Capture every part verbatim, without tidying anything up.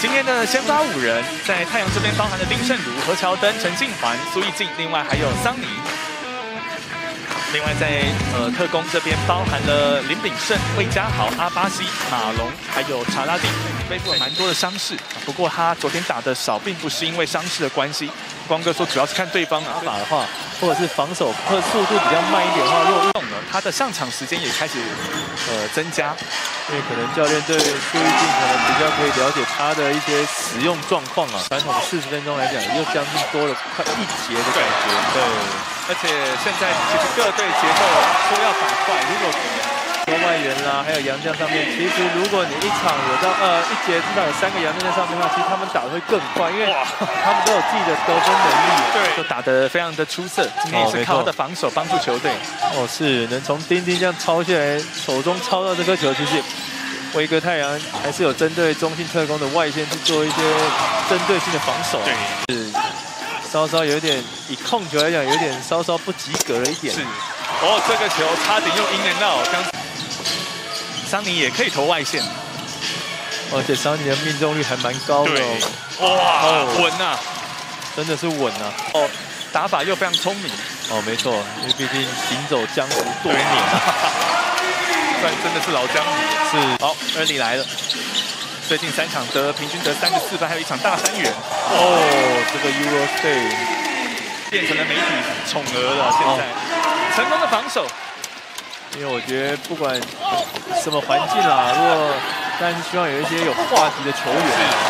今天的先发五人，在太阳这边包含了丁胜儒、何乔登、陈静环、苏奕静，另外还有桑尼。另外在呃特工这边包含了林炳胜、魏家豪、阿巴西、马龙，还有查拉蒂，背负了蛮多的伤势。不过他昨天打的少，并不是因为伤势的关系。光哥说主要是看对方打法的话，或者是防守或速度比较慢一点的话，如果动了，他的上场时间也开始呃增加。 因为可能教练对苏奕静可能比较可以了解他的一些使用状况啊。传统四十分钟来讲，又将近多了快一节的感觉。对， 而且现在其实各队节奏都要打快。如果说外援啦，还有洋将上面，其实如果你一场有到呃一节至少有三个洋将在上面的话，其实他们打的会更快，因为他们都有自己的得分能力。 对，都打得非常的出色。今天也是靠他的防守帮助球队。 哦，是能从丁丁这样抄下来，手中抄到这颗球，其实。 威哥太阳还是有针对中信特攻的外线去做一些针对性的防守，对，是稍稍有点以控球来讲，有点稍稍不及格了一点。 是，哦，这个球差点用 in and out， 刚桑尼也可以投外线， 而且桑尼的命中率还蛮高的哦。 哇，稳啊， 真的是稳啊！ 哦，打法又非常聪明。 哦，没错，因为毕竟行走江湖多年啊。 真的是老江湖， 是好 ，Early 来了。最近三场得平均得三十四分，还有一场大三元。 哦，这个 Euro Day 变成了媒体宠儿了。现在、哦、成功的防守， 因为我觉得不管什么环境啊，如果但是希望有一些有话题的球员。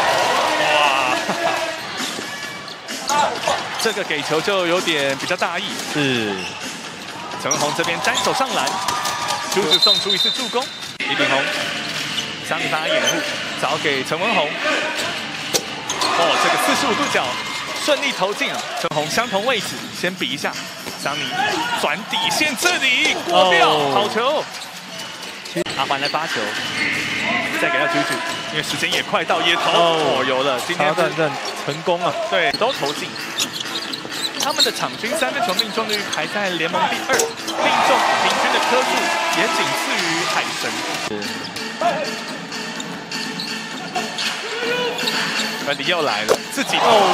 哇，这个给球就有点比较大意。 是， 陈文宏这边单手上篮。 朱子送出一次助攻，李炳宏，桑尼帮他掩护，找给陈文宏。哦，这个四十五度角顺利投进啊！陈文宏相同位置，先比一下。桑尼转底线这里过掉，哦、好球。阿环来发球，再给他朱子，因为时间也快到，也投。哦，哦有了，今天战战成功啊！ 对，都投进。 他们的场均三分球命中率排在联盟第二，命中平均的颗数也仅次于海神。班迪又来了，自己哦，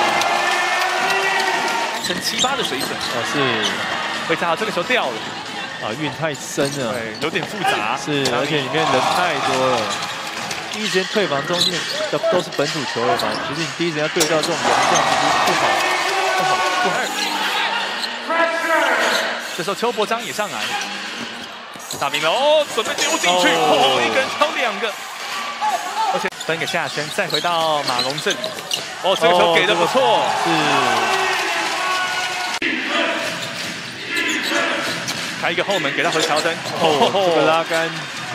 成七八的水准哦，是。 魏家豪这个球掉了， 啊，运太深了， 对，有点复杂。 是，而且里面人太多了。第一时间退防中间都都是本土球员嘛，其实你第一时间要对到这种洋将，其实不好。 不好，不好。 这时候邱伯章也上来，大明哦，准备丢进去，哦，一个人挑两个，而且分给夏轩，再回到马龙这里，哦，这个球给的不错，是，开一个后门给到何乔登， 哦，这个拉杆，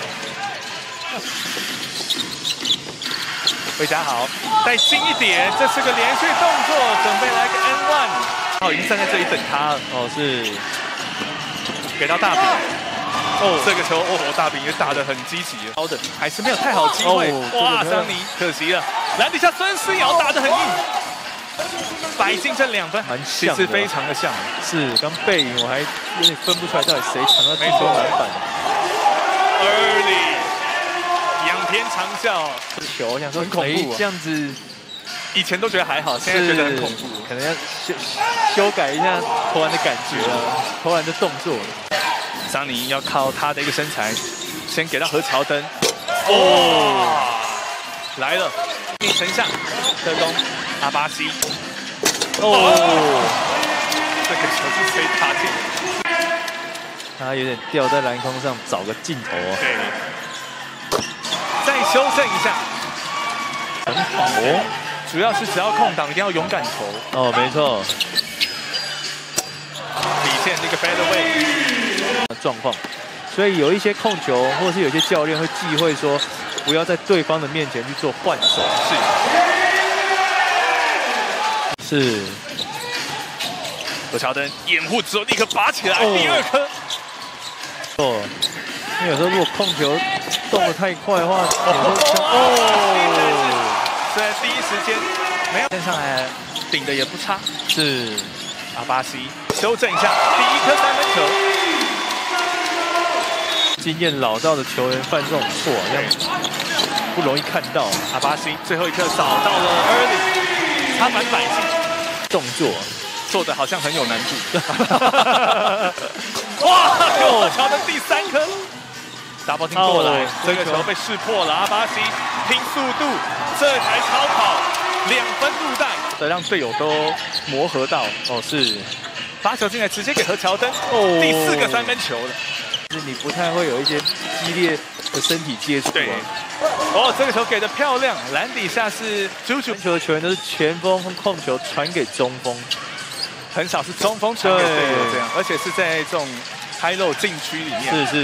魏家豪，再近一点，这是个连续动作，准备来个 N one， 他已经站在这里等他了。哦，是，给到大饼。哦，这个球，哦，大饼也打得很积极，好的，还是没有太好机会。哦、哇，桑尼可惜了。篮底下孙思瑶打得很硬，摆进这两分，其实非常的像。是，刚背影我还有点分不出来到底谁抢到进攻篮板。Early。 仰天长啸，球我想说很恐怖、啊，这样子以前都觉得还好，现在觉得很恐怖，可能要修修改一下投篮的感觉啊，投篮的动作。桑尼要靠他的一个身材，先给到何乔登，哦，来了，逆城下，特工阿巴西，哦，这个球是谁打进？他有点掉在篮筐上，找个镜头啊。对。 再修正一下，很好哦。主要是只要空档，一定要勇敢投。哦，没错。体现这个 fadeaway 状况，所以有一些控球，或者是有些教练会忌讳说，不要在对方的面前去做换手。是。是。何乔登掩护之后立刻拔起来，哦、第二颗。哦。 因为有时候如果控球动得太快的话，哦，虽然第一时间没有跟上来，顶的也不差。是阿巴西修正一下，第一颗三分球， 经验老道的球员犯这种错，好像不容易看到。 阿巴西最后一刻找到了 early， 他蛮百姓， 动作做的好像很有难度。哇！有乔的第三颗。 double team 过来，这个球被识破了。阿巴西拼速度，这台超跑两分入袋，的让队友都磨合到。哦，是发球进来，直接给何乔登。哦，第四个三分球了。 就是你不太会有一些激烈的身体接触。 对。哦，这个球给的漂亮，篮底下是啾啾。 球的球员都是前锋控球传给中锋， 很少是中锋传给队友这样，而且是在这种开漏禁区里面。 是是。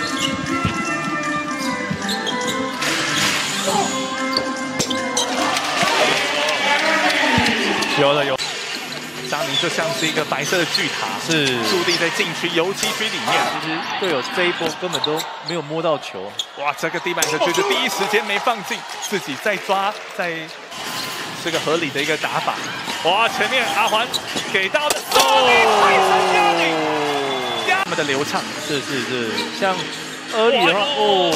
有了有，张宁就像是一个白色的巨塔， 是驻地在禁区游击区里面。 其实队友这一波根本都没有摸到球。 哇，这个地板球就是第一时间没放进，自己再抓，再是个合理的一个打法。哇，前面阿环给到了，哦，那么的流畅， 是是是，像阿里的话，哦，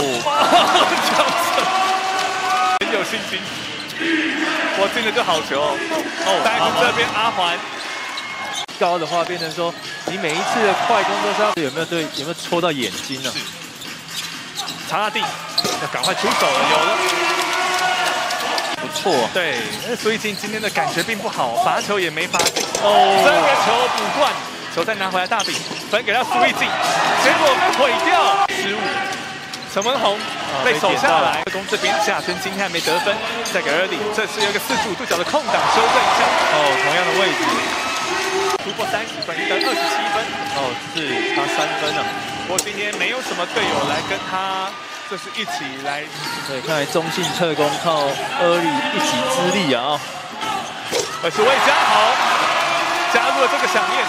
很有信心。 我进了就好球哦！但是这边阿环高的话，变成说你每一次的快攻都是要有没有对有没有戳到眼睛呢、啊？ 查拉蒂要赶快出手了，有了， 不错、啊。 对，所以今今天的感觉并不好，罚球也没罚进。哦，这个球补灌，球再拿回来大饼，分给他苏一进，结果被毁掉，失误。 陈文宏被守下来，攻这边夏轩今天还没得分，再给 early， 这次有个四十五度角的空档，修正一下。哦，同样的位置，突破三十分，得二十七分。 哦，是差三分啊。 不过今天没有什么队友来跟他，就是一起来。 对，看来中信特攻靠 early 一己之力啊。 而是魏家豪加入了这个响应。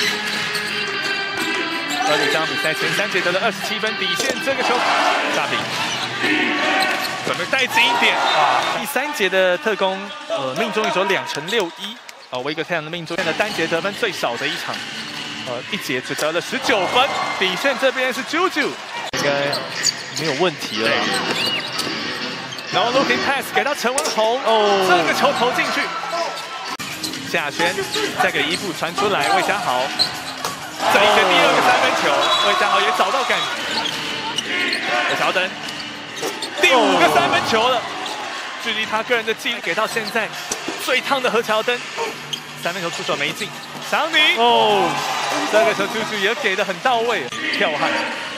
而且这场比赛前三节得了二十七分，底线这个球大饼，准备带紧一点啊！第三节的特攻，呃，命中率只有两成六一，哦，维格太阳的命中率的单节得分最少的一场，呃，一节只得了十九分，底线这边是啾啾， 应该没有问题了。 然后 looking pass 给到陈文宏，哦，这个球投进去，夏轩再给伊布传出来，魏家豪。 这一节第二个三分球，魏家豪也找到感觉。何乔登，第五个三分球了，距离他个人的记录给到现在最烫的何乔登，三分球出手没进。桑尼，哦，这个球出去也给的很到位，彪悍。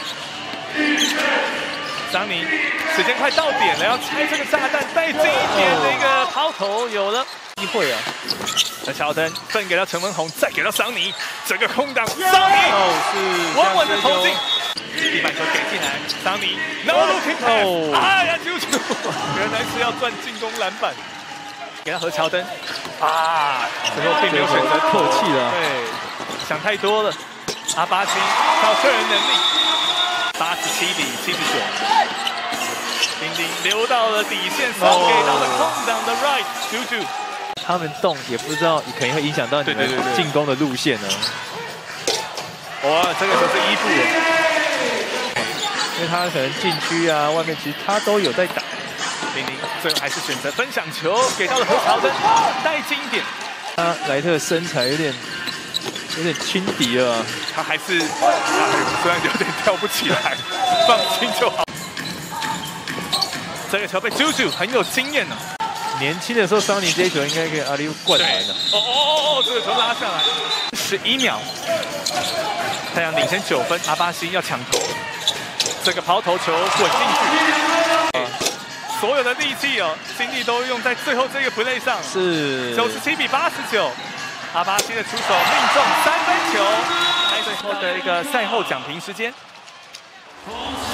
桑尼，时间快到点了，要拆这个炸弹，再近一点的一个抛投，有了机会啊。 何乔登分给到陈文宏，再给到桑尼，这个空档，桑尼哦是稳稳的投进，地板球给进来，桑尼 no looking pass，哎呀啾啾，原来是要赚进攻篮板，给到何乔登，啊，最后并没有选择客气了， 对，想太多了，阿巴西靠个人能力，八十七比七十九，丁丁留到了底线，送给到了空档的 right， 啾啾。 他们动也不知道，可能会影响到你们进攻的路线呢。 哇，这个就是伊布了， 因为他可能禁区啊，外面其实他都有在打。 丁丁最后还是选择分享球给到了何乔登，带近一点。 他莱特身材有点有点轻敌了， 他还是虽然有点跳不起来，放心就好。这个球被啾啾很有经验呢、啊。 年轻的时候，桑尼这一球应该可以阿里灌篮的。 哦哦哦哦，这个球拉下来，十一秒，太阳领先九分，阿巴西要抢头，这个抛投球滚进去，啊、所有的力气哦，精力都用在最后这个 play 上， 是九十七比八十九，阿巴西的出手命中三分球，来最后的一个赛后讲评时间。